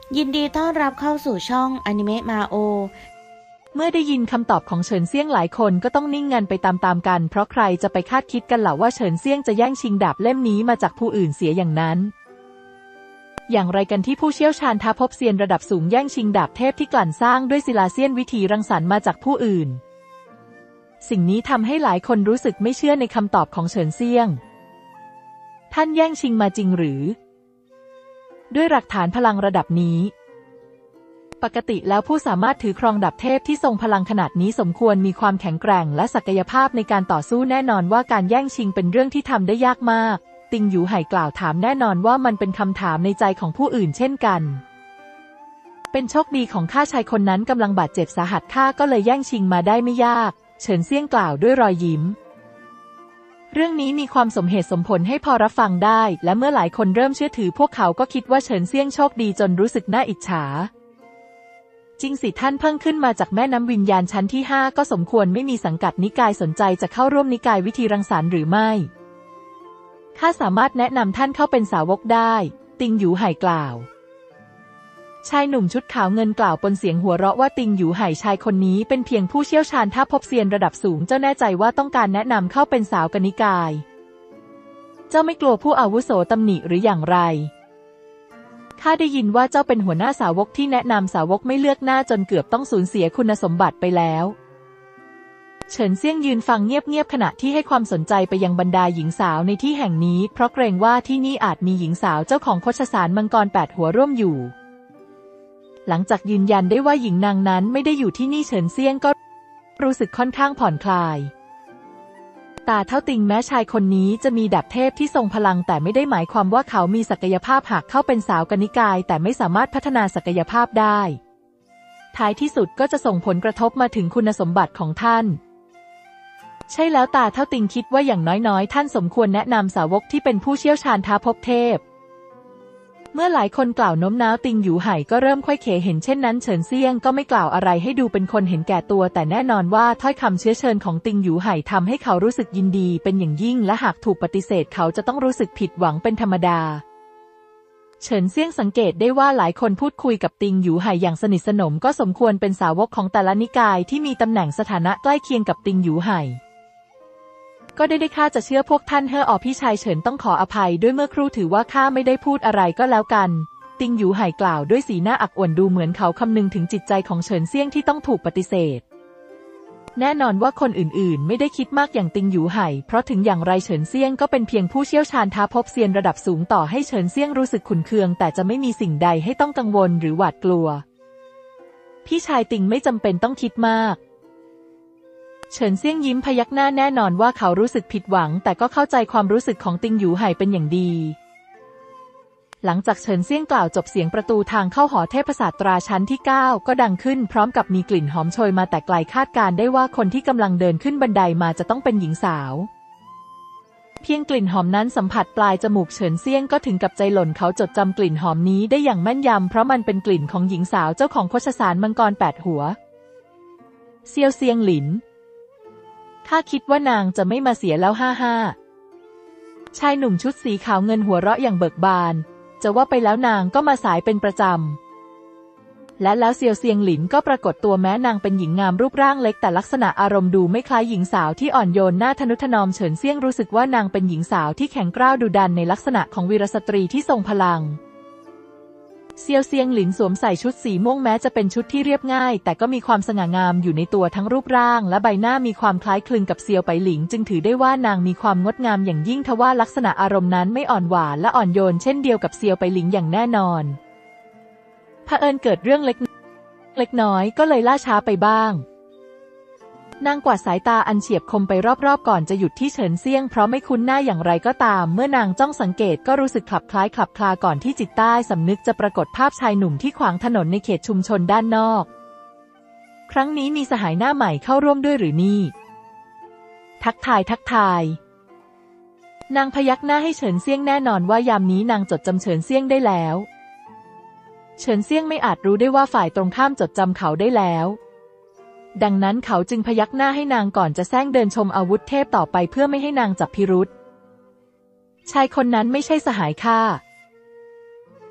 ยินดีต้อนรับเข้าสู่ช่องอนิเมะมาโอเมื่อได้ยินคำตอบของเฉินเซี่ยงหลายคนก็ต้องนิ่งงันไปตามๆกันเพราะใครจะไปคาดคิดกันล่ะว่าเฉินเซี่ยงจะแย่งชิงดาบเล่มนี้มาจากผู้อื่นเสียอย่างนั้นอย่างไรกันที่ผู้เชี่ยวชาญท้าพบเซียนระดับสูงแย่งชิงดาบเทพที่กลั่นสร้างด้วยศิลาเซียนวิธีรังสรรค์มาจากผู้อื่นสิ่งนี้ทำให้หลายคนรู้สึกไม่เชื่อในคำตอบของเฉินเซี่ยงท่านแย่งชิงมาจริงหรือด้วยหลักฐานพลังระดับนี้ปกติแล้วผู้สามารถถือครองดาบเทพที่ทรงพลังขนาดนี้สมควรมีความแข็งแกร่งและศักยภาพในการต่อสู้แน่นอนว่าการแย่งชิงเป็นเรื่องที่ทำได้ยากมากติงหยูไห่กล่าวถามแน่นอนว่ามันเป็นคำถามในใจของผู้อื่นเช่นกันเป็นโชคดีของข้าชายคนนั้นกำลังบาดเจ็บสาหัสข้าก็เลยแย่งชิงมาได้ไม่ยากเฉินเซี่ยงกล่าวด้วยรอยยิ้มเรื่องนี้มีความสมเหตุสมผลให้พอรับฟังได้และเมื่อหลายคนเริ่มเชื่อถือพวกเขาก็คิดว่าเฉินเซี่ยงโชคดีจนรู้สึกน่าอิจฉาจริงสิท่านเพิ่งขึ้นมาจากแม่น้ำวิญญาณชั้นที่5ก็สมควรไม่มีสังกัดนิกายสนใจจะเข้าร่วมนิกายวิธีรังสรรค์หรือไม่ข้าสามารถแนะนำท่านเข้าเป็นสาวกได้ติงหยูไห่กล่าวชายหนุ่มชุดขาวเงินกล่าวปนเสียงหัวเราะว่าติงหยูไห่ชายคนนี้เป็นเพียงผู้เชี่ยวชาญถ้าพบเซียนระดับสูงเจ้าแน่ใจว่าต้องการแนะนำเข้าเป็นสาวกนิกายเจ้าไม่กลัวผู้อาวุโสตำหนิหรืออย่างไรข้าได้ยินว่าเจ้าเป็นหัวหน้าสาวกที่แนะนำสาวกไม่เลือกหน้าจนเกือบต้องสูญเสียคุณสมบัติไปแล้วเฉินเซี่ยงยืนฟังเงียบๆขณะที่ให้ความสนใจไปยังบรรดาหญิงสาวในที่แห่งนี้เพราะเกรงว่าที่นี่อาจมีหญิงสาวเจ้าของโคชสารมังกร8หัวร่วมอยู่หลังจากยืนยันได้ว่าหญิงนางนั้นไม่ได้อยู่ที่นี่เฉินเซี่ยงก็รู้สึกค่อนข้างผ่อนคลายตาเท่าติงแม้ชายคนนี้จะมีดาบเทพที่ทรงพลังแต่ไม่ได้หมายความว่าเขามีศักยภาพหากเข้าเป็นสาวกนิกายแต่ไม่สามารถพัฒนาศักยภาพได้ท้ายที่สุดก็จะส่งผลกระทบมาถึงคุณสมบัติของท่านใช่แล้วตาเท่าติงคิดว่าอย่างน้อยๆท่านสมควรแนะนำสาวกที่เป็นผู้เชี่ยวชาญท้าพบเทพเมื่อหลายคนกล่าวโน้มน้าวติงหยูไห่ก็เริ่มค่อยเขเห็นเช่นนั้นเฉินเซี่ยงก็ไม่กล่าวอะไรให้ดูเป็นคนเห็นแก่ตัวแต่แน่นอนว่าถ้อยคำเชื้อเชิญของติงหยูไห่ทำให้เขารู้สึกยินดีเป็นอย่างยิ่งและหากถูกปฏิเสธเขาจะต้องรู้สึกผิดหวังเป็นธรรมดาเฉินเซี่ยงสังเกตได้ว่าหลายคนพูดคุยกับติงหยูไห่อย่างสนิทสนมก็สมควรเป็นสาวกของแต่ละนิกายที่มีตำแหน่งสถานะใกล้เคียงกับติงหยูไห่ก็ได้ข้าจะเชื่อพวกท่านพี่ชายเฉินต้องขออภัยด้วยเมื่อครู่ถือว่าข้าไม่ได้พูดอะไรก็แล้วกันติงหยูไห่กล่าวด้วยสีหน้าอักอ่วนดูเหมือนเขาคำนึงถึงจิตใจของเฉินเซี่ยงที่ต้องถูกปฏิเสธแน่นอนว่าคนอื่นๆไม่ได้คิดมากอย่างติงหยูไห่เพราะถึงอย่างไรเฉินเซี่ยงก็เป็นเพียงผู้เชี่ยวชาญท้าพบเซียนระดับสูงต่อให้เฉินเซี่ยงรู้สึกขุ่นเคืองแต่จะไม่มีสิ่งใดให้ต้องกังวลหรือหวาดกลัวพี่ชายติงไม่จำเป็นต้องคิดมากเฉินเซี่ยงยิ้มพยักหน้าแน่นอนว่าเขารู้สึกผิดหวังแต่ก็เข้าใจความรู้สึกของติงหยูไห่เป็นอย่างดีหลังจากเฉินเซี่ยงกล่าวจบเสียงประตูทางเข้าหอเทพศาสตราชั้นที่9ก็ดังขึ้นพร้อมกับมีกลิ่นหอมโชยมาแต่ไกลคาดการได้ว่าคนที่กำลังเดินขึ้นบันไดมาจะต้องเป็นหญิงสาวเพียงกลิ่นหอมนั้นสัมผัสปลายจมูกเฉินเซี่ยงก็ถึงกับใจหล่นเขาจดจำกลิ่นหอมนี้ได้อย่างแม่นยำเพราะมันเป็นกลิ่นของหญิงสาวเจ้าของโคชสารมังกร8หัวเซียวเซียงหลินข้าคิดว่านางจะไม่มาเสียแล้วชายหนุ่มชุดสีขาวเงินหัวเราะอย่างเบิกบานจะว่าไปแล้วนางก็มาสายเป็นประจำและแล้วเซียวเซียงหลินก็ปรากฏตัวแม้นางเป็นหญิงงามรูปร่างเล็กแต่ลักษณะอารมณ์ดูไม่คล้ายหญิงสาวที่อ่อนโยนน่าทนุถนอมเฉินเซี่ยงรู้สึกว่านางเป็นหญิงสาวที่แข็งกร้าวดุดันในลักษณะของวีรสตรีที่ทรงพลังเซียวเซียงหลินสวมใส่ชุดสีม่วงแม้จะเป็นชุดที่เรียบง่ายแต่ก็มีความสง่างามอยู่ในตัวทั้งรูปร่างและใบหน้ามีความคล้ายคลึงกับเซียวไปหลิงจึงถือได้ว่านางมีความงดงามอย่างยิ่งทว่าลักษณะอารมณ์นั้นไม่อ่อนหวานและอ่อนโยนเช่นเดียวกับเซียวไปหลิงอย่างแน่นอนเผอิญเกิดเรื่องเล็กน้อยก็เลยล่าช้าไปบ้างนางกวาดสายตาอันเฉียบคมไปรอบๆก่อนจะหยุดที่เฉินเซี่ยงเพราะไม่คุ้นหน้าอย่างไรก็ตามเมื่อนางจ้องสังเกตก็รู้สึกคลับคล้ายคลับคลาก่อนที่จิตใต้สำนึกจะปรากฏภาพชายหนุ่มที่ขวางถนนในเขตชุมชนด้านนอกครั้งนี้มีสหายหน้าใหม่เข้าร่วมด้วยหรือนี่ทักทายนางพยักหน้าให้เฉินเซี่ยงแน่นอนว่ายามนี้นางจดจำเฉินเซี่ยงได้แล้วเฉินเซี่ยงไม่อาจรู้ได้ว่าฝ่ายตรงข้ามจดจำเขาได้แล้วดังนั้นเขาจึงพยักหน้าให้นางก่อนจะแซงเดินชมอาวุธเทพต่อไปเพื่อไม่ให้นางจับพิรุธชายคนนั้นไม่ใช่สหายข้า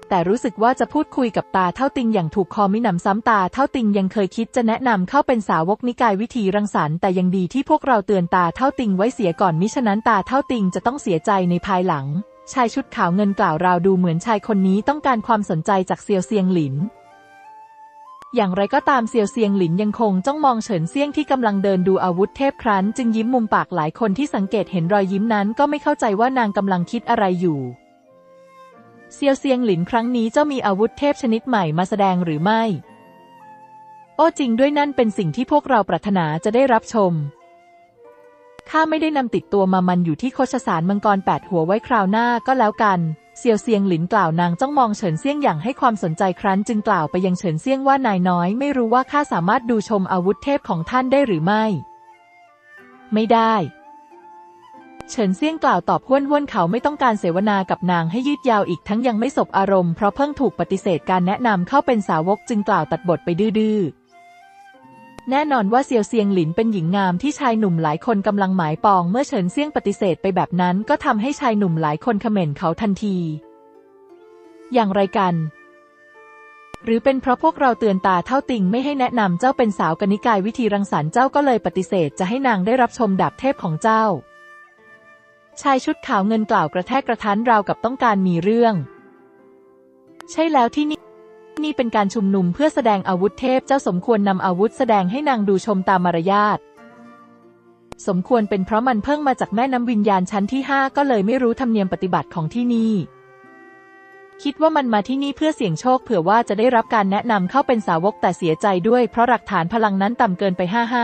แต่รู้สึกว่าจะพูดคุยกับตาเท่าติงอย่างถูกคอมิหนำซ้ำตาเท่าติงยังเคยคิดจะแนะนำเข้าเป็นสาวกนิกายวิธีรังสรรค์แต่ยังดีที่พวกเราเตือนตาเท่าติงไว้เสียก่อนมิฉะนั้นตาเท่าติงจะต้องเสียใจในภายหลังชายชุดขาวเงินกล่าวราวดูเหมือนชายคนนี้ต้องการความสนใจจากเซียวเซียงหลินอย่างไรก็ตามเซียวเซียงหลินยังคงจ้องมองเฉินเซี่ยงที่กำลังเดินดูอาวุธเทพครั้นจึงยิ้มมุมปากหลายคนที่สังเกตเห็นรอยยิ้มนั้นก็ไม่เข้าใจว่านางกำลังคิดอะไรอยู่เซียวเซียงหลินครั้งนี้เจ้ามีอาวุธเทพชนิดใหม่มาแสดงหรือไม่โอ้จริงด้วยนั่นเป็นสิ่งที่พวกเราปรารถนาจะได้รับชมข้าไม่ได้นำติดตัวมามันอยู่ที่โคชสารมังกร8 หัวไว้คราวหน้าก็แล้วกันเซียวเซียงหลินกล่าวนางจ้องมองเฉินเซี่ยงอย่างให้ความสนใจครั้นจึงกล่าวไปยังเฉินเซี่ยงว่านายน้อยไม่รู้ว่าข้าสามารถดูชมอาวุธเทพของท่านได้หรือไม่ไม่ได้เฉินเซี่ยงกล่าวตอบห้วนๆเขาไม่ต้องการเสวนากับนางให้ยืดยาวอีกทั้งยังไม่สบอารมณ์เพราะเพิ่งถูกปฏิเสธการแนะนำเข้าเป็นสาวกจึงกล่าวตัดบทไปดื้อแน่นอนว่าเซียวเซียงหลินเป็นหญิงงามที่ชายหนุ่มหลายคนกำลังหมายปองเมื่อเฉินเซี่ยงปฏิเสธไปแบบนั้นก็ทำให้ชายหนุ่มหลายคนเขม่นเขาทันทีอย่างไรกันหรือเป็นเพราะพวกเราเตือนตาเท่าติงไม่ให้แนะนำเจ้าเป็นสาวกนิกายวิธีรังสรรค์เจ้าก็เลยปฏิเสธจะให้นางได้รับชมดาบเทพของเจ้าชายชุดขาวเงินกล่าวกระแทกกระทันราวกับต้องการมีเรื่องใช่แล้วที่นี่เป็นการชุมนุมเพื่อแสดงอาวุธเทพเจ้าสมควรนำอาวุธแสดงให้นางดูชมตามมารยาทสมควรเป็นเพราะมันเพิ่งมาจากแม่น้ำวิญญาณชั้นที่5ก็เลยไม่รู้ธรรมเนียมปฏิบัติของที่นี่คิดว่ามันมาที่นี่เพื่อเสี่ยงโชคเผื่อว่าจะได้รับการแนะนำเข้าเป็นสาวกแต่เสียใจด้วยเพราะหลักฐานพลังนั้นต่ำเกินไป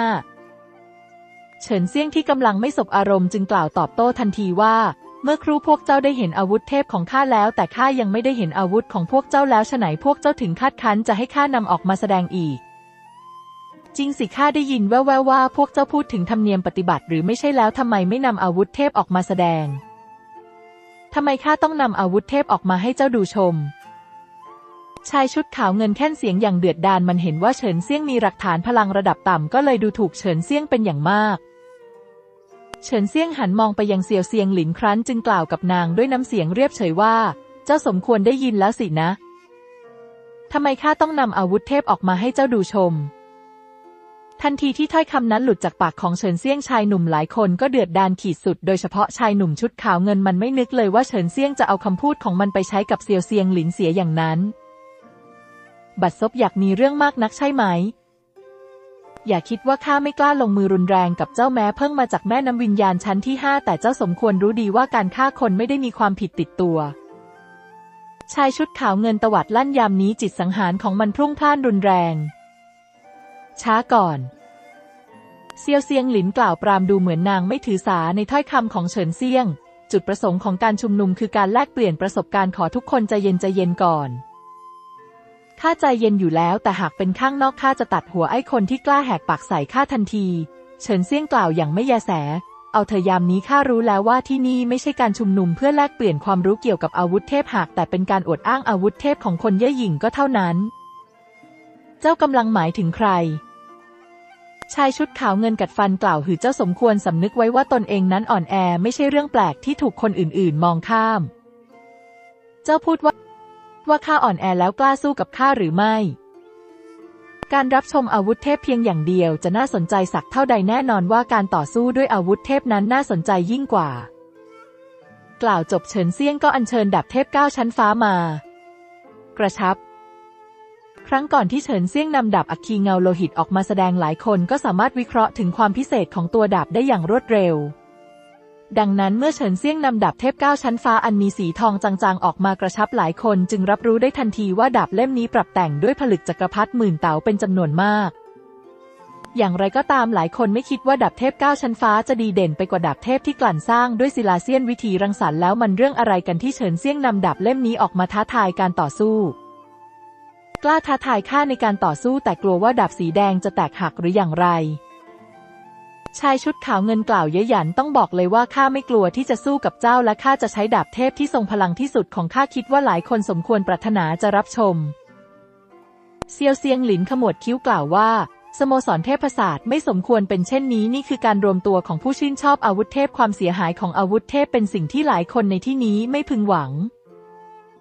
เฉินเซี่ยงที่กำลังไม่สบอารมณ์จึงกล่าวตอบโต้ทันทีว่าเมื่อครู่พวกเจ้าได้เห็นอาวุธเทพของข้าแล้วแต่ข้ายังไม่ได้เห็นอาวุธของพวกเจ้าแล้วฉะไหนพวกเจ้าถึงคาดคั้นจะให้ข้านำออกมาแสดงอีกจริงสิข้าได้ยินแว่วๆว่าพวกเจ้าพูดถึงธรรมเนียมปฏิบัติหรือไม่ใช่แล้วทำไมไม่นำอาวุธเทพออกมาแสดงทำไมข้าต้องนำอาวุธเทพออกมาให้เจ้าดูชมชายชุดขาวเงินแค่นเสียงอย่างเดือดดาลมันเห็นว่าเฉินเซี่ยงมีหลักฐานพลังระดับต่ำก็เลยดูถูกเฉินเซี่ยงเป็นอย่างมากเฉินเซี่ยงหันมองไปยังเซียวเซียงหลินครั้นจึงกล่าวกับนางด้วยน้ำเสียงเรียบเฉยว่าเจ้าสมควรได้ยินแล้วสินะทำไมข้าต้องนำอาวุธเทพออกมาให้เจ้าดูชมทันทีที่ถ้อยคำนั้นหลุดจากปากของเฉินเซี่ยงชายหนุ่มหลายคนก็เดือดดาลขีดสุดโดยเฉพาะชายหนุ่มชุดขาวเงินมันไม่นึกเลยว่าเฉินเซี่ยงจะเอาคำพูดของมันไปใช้กับเซียวเซียงหลินเสียอย่างนั้นบัดซบอยากมีเรื่องมากนักใช่ไหมอย่าคิดว่าข้าไม่กล้าลงมือรุนแรงกับเจ้าแม้เพิ่งมาจากแม่น้ำวิญญาณชั้นที่5แต่เจ้าสมควรรู้ดีว่าการฆ่าคนไม่ได้มีความผิดติดตัวชายชุดขาวเงินตวัดลั่นยามนี้จิตสังหารของมันพรุ่งพล่านรุนแรงช้าก่อนเซียวเซียงหลินกล่าวปรามดูเหมือนนางไม่ถือสาในถ้อยคำของเฉินเซี่ยงจุดประสงค์ของการชุมนุมคือการแลกเปลี่ยนประสบการณ์ขอทุกคนใจเย็นก่อนข้าใจเย็นอยู่แล้วแต่หากเป็นข้างนอกข้าจะตัดหัวไอ้คนที่กล้าแหกปากใส่ข้าทันทีเฉินเซี่ยงกล่าวอย่างไม่แยแสเอาเธอยามนี้ข้ารู้แล้วว่าที่นี่ไม่ใช่การชุมนุมเพื่อแลกเปลี่ยนความรู้เกี่ยวกับอาวุธเทพหากแต่เป็นการอวดอ้างอาวุธเทพของคนเย่อหยิ่งก็เท่านั้นเจ้ากำลังหมายถึงใครชายชุดขาวเงินกัดฟันกล่าวหือเจ้าสมควรสำนึกไว้ว่าตนเองนั้นอ่อนแอไม่ใช่เรื่องแปลกที่ถูกคนอื่นๆมองข้ามเจ้าพูดว่าข้าอ่อนแอแล้วกล้าสู้กับข้าหรือไม่การรับชมอาวุธเทพเพียงอย่างเดียวจะน่าสนใจสักเท่าใดแน่นอนว่าการต่อสู้ด้วยอาวุธเทพนั้นน่าสนใจยิ่งกว่ากล่าวจบเฉินเซี่ยงก็อัญเชิญดาบเทพ9 ชั้นฟ้ามากระชับครั้งก่อนที่เฉินเซี่ยงนำดาบอัคคีเงาโลหิตออกมาแสดงหลายคนก็สามารถวิเคราะห์ถึงความพิเศษของตัวดาบได้อย่างรวดเร็วดังนั้นเมื่อเฉินเซี่ยงนำดาบเทพ9 ชั้นฟ้าอันมีสีทองจางๆออกมากระชับหลายคนจึงรับรู้ได้ทันทีว่าดาบเล่มนี้ปรับแต่งด้วยผลึกจักรพรรดิหมื่นเต๋าเป็นจำนวนมากอย่างไรก็ตามหลายคนไม่คิดว่าดาบเทพ9 ชั้นฟ้าจะดีเด่นไปกว่าดาบเทพที่กลั่นสร้างด้วยศิลาเซียนวิธีรังสรรค์แล้วมันเรื่องอะไรกันที่เฉินเซี่ยงนำดาบเล่มนี้ออกมาท้าทายการต่อสู้กล้าท้าทายข้าในการต่อสู้แต่กลัวว่าดาบสีแดงจะแตกหักหรืออย่างไรชายชุดขาวเงินกล่าวเย้ยหยันต้องบอกเลยว่าข้าไม่กลัวที่จะสู้กับเจ้าและข้าจะใช้ดาบเทพที่ทรงพลังที่สุดของข้าคิดว่าหลายคนสมควรปรารถนาจะรับชมเซียวเซียงหลินขมวดคิ้วกล่าวว่าสโมสรเทพศาสตร์ไม่สมควรเป็นเช่นนี้นี่คือการรวมตัวของผู้ชื่นชอบอาวุธเทพความเสียหายของอาวุธเทพเป็นสิ่งที่หลายคนในที่นี้ไม่พึงหวัง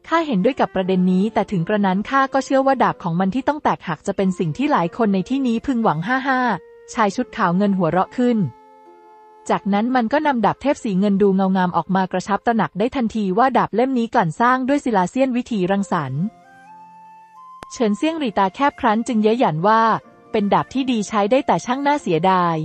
ข้าเห็นด้วยกับประเด็นนี้แต่ถึงกระนั้นข้าก็เชื่อว่าดาบของมันที่ต้องแตกหักจะเป็นสิ่งที่หลายคนในที่นี้พึงหวังชายชุดขาวเงินหัวเราะขึ้นจากนั้นมันก็นำดาบเทพสีเงินดูเงางามออกมากระชับตระหนักได้ทันทีว่าดาบเล่มนี้กลั่นสร้างด้วยศิลาเซียนวิธีรังสรรค์เฉินเซี่ยงหรี่ตาแคบครั้นจึงเย้ยหยันว่าเป็นดาบที่ดีใช้ได้แต่ช่างน่าเสียดาย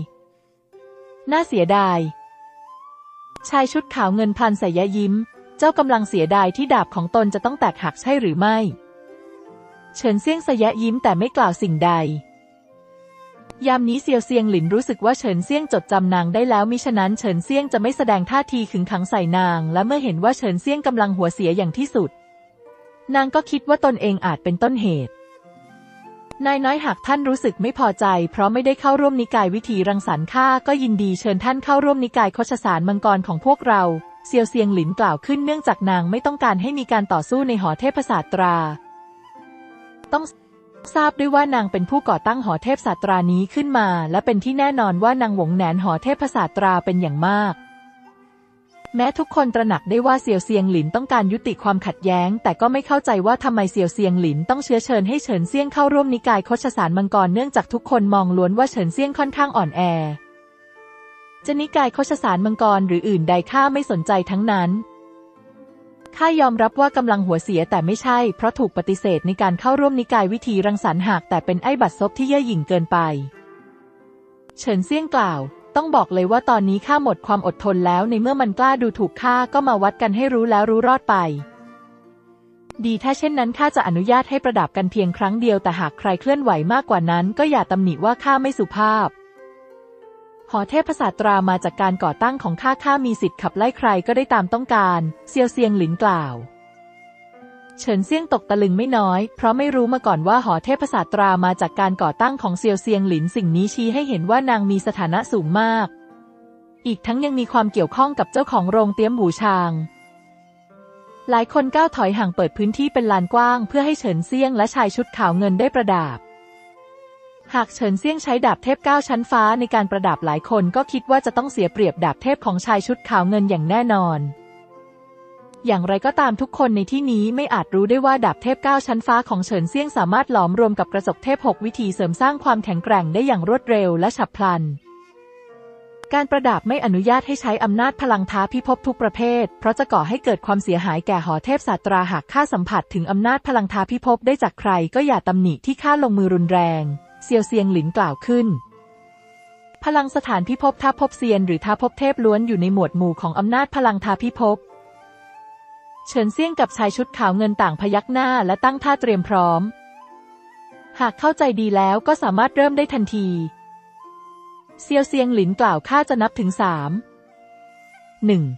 ชายชุดขาวเงินพลันใส่ยะยิ้มเจ้ากำลังเสียดายที่ดาบของตนจะต้องแตกหักใช่หรือไม่เฉินเซี่ยงสยะยิ้มแต่ไม่กล่าวสิ่งใดยามนี้เซียวเซียงหลินรู้สึกว่าเฉินเซี่ยงจดจำนางได้แล้วมิฉะนั้นเฉินเซี่ยงจะไม่แสดงท่าทีขึงขังใส่นางและเมื่อเห็นว่าเฉินเซี่ยงกำลังหัวเสียอย่างที่สุดนางก็คิดว่าตนเองอาจเป็นต้นเหตุนายน้อยหากท่านรู้สึกไม่พอใจเพราะไม่ได้เข้าร่วมนิกายวิธีรังสรรค์ข้าก็ยินดีเชิญท่านเข้าร่วมนิกายคชสารมังกรของพวกเราเซียวเซียงหลินกล่าวขึ้นเนื่องจากนางไม่ต้องการให้มีการต่อสู้ในหอเทพศาสตราต้องทราบด้วยว่านางเป็นผู้ก่อตั้งหอเทพศาสตรานี้ขึ้นมาและเป็นที่แน่นอนว่านางหวงแหนหอเทพศาสตราเป็นอย่างมากแม้ทุกคนตระหนักได้ว่าเซียวเซียงหลินต้องการยุติความขัดแย้งแต่ก็ไม่เข้าใจว่าทำไมเซียวเซียงหลินต้องเชื้อเชิญให้เฉินเซี่ยงเข้าร่วมนิกายคชสารมังกรเนื่องจากทุกคนมองล้วนว่าเฉินเซี่ยงค่อนข้างอ่อนแอจะนิกายคชสารมังกรหรืออื่นใดข้าไม่สนใจทั้งนั้นข้ายอมรับว่ากำลังหัวเสียแต่ไม่ใช่เพราะถูกปฏิเสธในการเข้าร่วมนิกายวิธีรังสรรค์หากแต่เป็นไอ้บัดซบที่เย่อหยิ่งเกินไปเฉินเซี่ยงกล่าวต้องบอกเลยว่าตอนนี้ข้าหมดความอดทนแล้วในเมื่อมันกล้าดูถูกข้าก็มาวัดกันให้รู้แล้วรู้รอดไปดีถ้าเช่นนั้นข้าจะอนุญาตให้ประดับกันเพียงครั้งเดียวแต่หากใครเคลื่อนไหวมากกว่านั้นก็อย่าตำหนิว่าข้าไม่สุภาพหอเทพศาสตรามาจากการก่อตั้งของข้ามีสิทธิ์ขับไล่ใครก็ได้ตามต้องการเซียวเซียงหลินกล่าวเฉินเซี่ยงตกตะลึงไม่น้อยเพราะไม่รู้มาก่อนว่าหอเทพศาสตรามาจากการก่อตั้งของเซียวเซียงหลินสิ่งนี้ชี้ให้เห็นว่านางมีสถานะสูงมากอีกทั้งยังมีความเกี่ยวข้องกับเจ้าของโรงเตี้ยมหูชางหลายคนก้าวถอยห่างเปิดพื้นที่เป็นลานกว้างเพื่อให้เฉินเซี่ยงและชายชุดขาวเงินได้ประดับหากเฉินเซี่ยงใช้ดาบเทพ9ชั้นฟ้าในการประดับหลายคนก็คิดว่าจะต้องเสียเปรียบดาบเทพของชายชุดขาวเงินอย่างแน่นอนอย่างไรก็ตามทุกคนในที่นี้ไม่อาจรู้ได้ว่าดาบเทพ9ชั้นฟ้าของเฉินเซี่ยงสามารถหลอมรวมกับกระจกเทพ6วิธีเสริมสร้างความแข็งแกร่งได้อย่างรวดเร็วและฉับพลันการประดับไม่อนุญาตให้ใช้อำนาจพลังท้าพิภพทุกประเภทเพราะจะก่อให้เกิดความเสียหายแก่หอเทพศาสตราหากข้าสัมผัสถึงอำนาจพลังท้าพิภพได้จากใครก็อย่าตำหนิที่ข้าลงมือรุนแรงเซียวเซียงหลินกล่าวขึ้นพลังสถานพิภพท้าภพเซียนหรือท้าภพเทพล้วนอยู่ในหมวดหมู่ของอำนาจพลังท้าพิภพเฉินเซี่ยงกับชายชุดขาวเงินต่างพยักหน้าและตั้งท่าเตรียมพร้อมหากเข้าใจดีแล้วก็สามารถเริ่มได้ทันทีเซียวเซียงหลินกล่าวข้าจะนับถึง3 1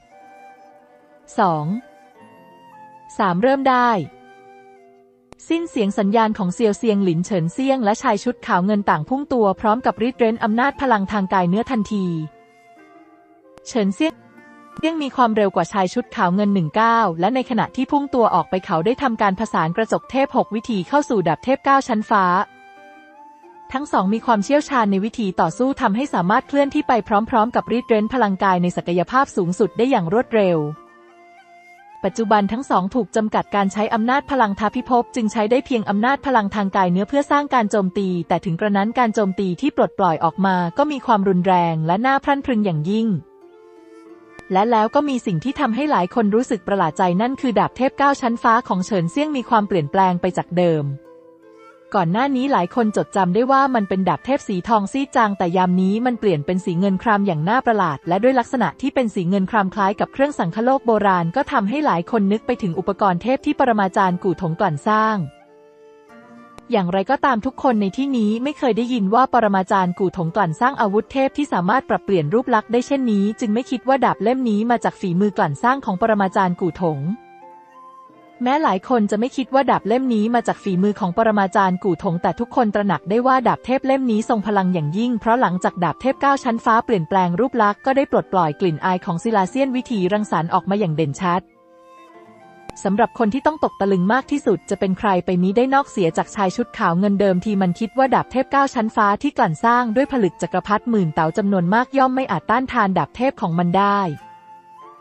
2 3เริ่มได้สิ้นเสียงสัญญาณของเซียวเซียงหลินเฉินเซี่ยงและชายชุดขาวเงินต่างพุ่งตัวพร้อมกับริดเร้นอำนาจพลังทางกายเนื้อทันทีเฉินเซี่ยงมีความเร็วกว่าชายชุดขาวเงิน1 ก้าวและในขณะที่พุ่งตัวออกไปเขาได้ทำการผสานกระจกเทพ6วิธีเข้าสู่ดาบเทพ9ชั้นฟ้าทั้งสองมีความเชี่ยวชาญในวิธีต่อสู้ทำให้สามารถเคลื่อนที่ไปพร้อมๆกับริดเร้นพลังกายในศักยภาพสูงสุดได้อย่างรวดเร็วปัจจุบันทั้งสองถูกจำกัดการใช้อำนาจพลังท้าพิภพจึงใช้ได้เพียงอำนาจพลังทางกายเนื้อเพื่อสร้างการโจมตีแต่ถึงกระนั้นการโจมตีที่ปลดปล่อยออกมาก็มีความรุนแรงและน่าพรั่นพรึงอย่างยิ่งและแล้วก็มีสิ่งที่ทำให้หลายคนรู้สึกประหลาดใจนั่นคือดาบเทพ9ชั้นฟ้าของเฉินเซี่ยงมีความเปลี่ยนแปลงไปจากเดิมก่อนหน้านี้หลายคนจดจำได้ว่ามันเป็นดาบเทพสีทองซีดจางแต่ยามนี้มันเปลี่ยนเป็นสีเงินครามอย่างน่าประหลาดและด้วยลักษณะที่เป็นสีเงินครามคล้ายกับเครื่องสังคโลกโบราณก็ทำให้หลายคนนึกไปถึงอุปกรณ์เทพที่ปรมาจารย์กู่ถงกลั่นสร้างอย่างไรก็ตามทุกคนในที่นี้ไม่เคยได้ยินว่าปรมาจารย์กู่ถงกลั่นสร้างอาวุธเทพที่สามารถปรับเปลี่ยนรูปลักษณ์ได้เช่นนี้จึงไม่คิดว่าดาบเล่มนี้มาจากฝีมือกลั่นสร้างของปรมาจารย์กู่ถงแม้หลายคนจะไม่คิดว่าดาบเล่มนี้มาจากฝีมือของปรมาจารย์กู่ถงแต่ทุกคนตระหนักได้ว่าดาบเทพเล่มนี้ทรงพลังอย่างยิ่งเพราะหลังจากดาบเทพ9ชั้นฟ้าเปลี่ยนแปลงรูปลักษณ์ก็ได้ปลดปล่อยกลิ่นอายของศิลาเซียนวิธีรังสรรค์ออกมาอย่างเด่นชัดสำหรับคนที่ต้องตกตะลึงมากที่สุดจะเป็นใครไปมิได้นอกเสียจากชายชุดขาวเงินเดิมทีมันคิดว่าดาบเทพ9ชั้นฟ้าที่กลั่นสร้างด้วยผลึกจักรพรรดิหมื่นเต๋าจำนวนมากย่อมไม่อาจต้านทานดาบเทพของมันได้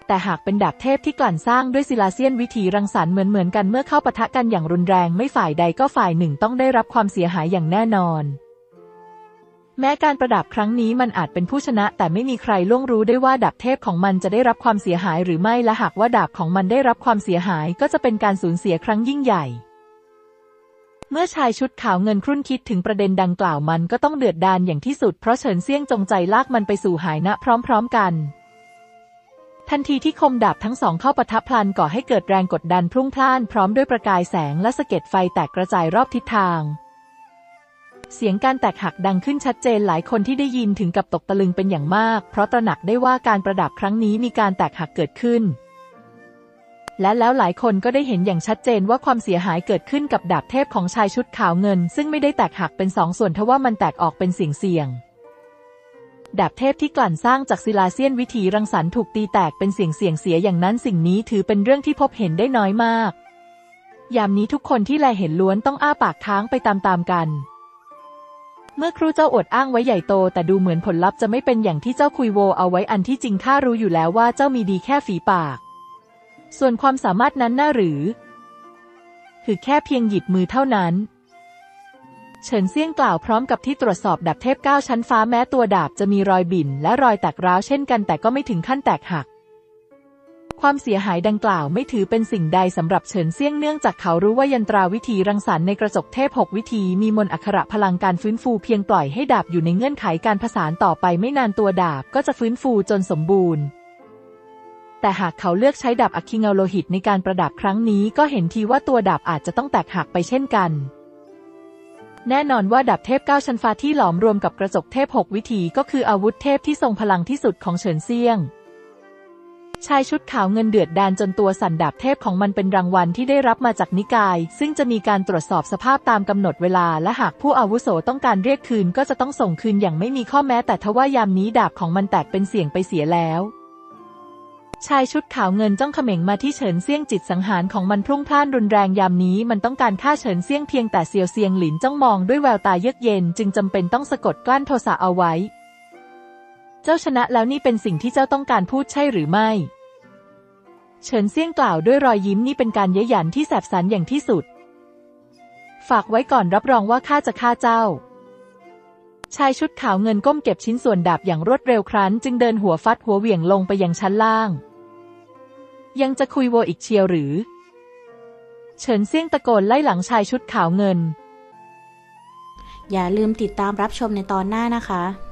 แต่หากเป็นดาบเทพที่กลั่นสร้างด้วยศิลาเซียนวิถีรังสรรค์เหมือนกันเมื่อเข้าปะทะกันอย่างรุนแรงไม่ฝ่ายใดก็ฝ่ายหนึ่งต้องได้รับความเสียหายอย่างแน่นอนแม้การประดับครั้งนี้มันอาจเป็นผู้ชนะแต่ไม่มีใครล่วงรู้ได้ว่าดาบเทพของมันจะได้รับความเสียหายหรือไม่และหากว่าดาบของมันได้รับความเสียหายก็จะเป็นการสูญเสียครั้งยิ่งใหญ่เมื่อชายชุดขาวเงินครุ่นคิดถึงประเด็นดังกล่าวมันก็ต้องเดือดดาลอย่างที่สุดเพราะเฉินเซี่ยงจงใจลากมันไปสู่หายนะพร้อมๆกันทันทีที่คมดาบทั้งสองเข้าปะทะพลันก่อให้เกิดแรงกดดันพรุ่งพล่านพร้อมด้วยประกายแสงและสะเก็ดไฟแตกกระจายรอบทิศทางเสียงการแตกหักดังขึ้นชัดเจนหลายคนที่ได้ยินถึงกับตกตะลึงเป็นอย่างมากเพราะตระหนักได้ว่าการประดับครั้งนี้มีการแตกหักเกิดขึ้นและแล้วหลายคนก็ได้เห็นอย่างชัดเจนว่าความเสียหายเกิดขึ้นกับดาบเทพของชายชุดขาวเงินซึ่งไม่ได้แตกหักเป็นสองส่วนทว่ามันแตกออกเป็นเสี่ยงดาบเทพที่กลั่นสร้างจากศิลาเซียนวิถีรังสรรค์ถูกตีแตกเป็นเสียงเสียอย่างนั้นสิ่งนี้ถือเป็นเรื่องที่พบเห็นได้น้อยมากยามนี้ทุกคนที่แลเห็นล้วนต้องอ้าปากค้างไปตามๆกันเมื่อครูเจ้าอวดอ้างไว้ใหญ่โตแต่ดูเหมือนผลลัพธ์จะไม่เป็นอย่างที่เจ้าคุยโวเอาไว้อันที่จริงข้ารู้อยู่แล้วว่าเจ้ามีดีแค่ฝีปากส่วนความสามารถนั้นน่าหรือคือแค่เพียงหยิบมือเท่านั้นเฉินเซี่ยงกล่าวพร้อมกับที่ตรวจสอบดาบเทพ9ชั้นฟ้าแม้ตัวดาบจะมีรอยบิ่นและรอยแตกร้าวเช่นกันแต่ก็ไม่ถึงขั้นแตกหักความเสียหายดังกล่าวไม่ถือเป็นสิ่งใดสำหรับเฉินเซี่ยงเนื่องจากเขารู้ว่ายันตราวิธีรังสรรค์ในกระจกเทพ6วิธีมีมนต์อัคระพลังการฟื้นฟูเพียงปล่อยให้ดาบอยู่ในเงื่อนไขการผสานต่อไปไม่นานตัวดาบก็จะฟื้นฟูจนสมบูรณ์แต่หากเขาเลือกใช้ดาบอัคคีเงาโลหิตในการประดับครั้งนี้ก็เห็นทีว่าตัวดาบอาจจะต้องแตกหักไปเช่นกันแน่นอนว่าดาบเทพ9ชั้นฟ้าที่หลอมรวมกับกระจกเทพ6วิธีก็คืออาวุธเทพที่ทรงพลังที่สุดของเฉินเซี่ยงชายชุดขาวเงินเดือดดาลจนตัวสั่นดาบเทพของมันเป็นรางวัลที่ได้รับมาจากนิกายซึ่งจะมีการตรวจสอบสภาพตามกำหนดเวลาและหากผู้อาวุโสต้องการเรียกคืนก็จะต้องส่งคืนอย่างไม่มีข้อแม้แต่ทว่ายามนี้ดาบของมันแตกเป็นเสี่ยงไปเสียแล้วชายชุดขาวเงินจ้องเขม็งมาที่เฉินเซี่ยงจิตสังหารของมันพรุ่งพล่านรุนแรงยามนี้มันต้องการฆ่าเฉินเซี่ยงเพียงแต่เซียวเซียงหลินจ้องมองด้วยแววตาเยือกเย็นจึงจำเป็นต้องสะกดกลั้นโทสะเอาไว้เจ้าชนะแล้วนี่เป็นสิ่งที่เจ้าต้องการพูดใช่หรือไม่เฉินเซี่ยงกล่าวด้วยรอยยิ้มนี่เป็นการเย้ยหยันที่แสบสันอย่างที่สุดฝากไว้ก่อนรับรองว่าข้าจะฆ่าเจ้าชายชุดขาวเงินก้มเก็บชิ้นส่วนดาบอย่างรวดเร็วครั้นจึงเดินหัวฟัดหัวเหวี่ยงลงไปยังชั้นล่างยังจะคุยโวอีกเชียวหรือเฉินเซี่ยงตะโกนไล่หลังชายชุดขาวเงินอย่าลืมติดตามรับชมในตอนหน้านะคะ